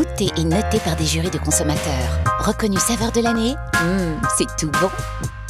goûté et noté par des jurys de consommateurs. Reconnu saveur de l'année, c'est tout bon.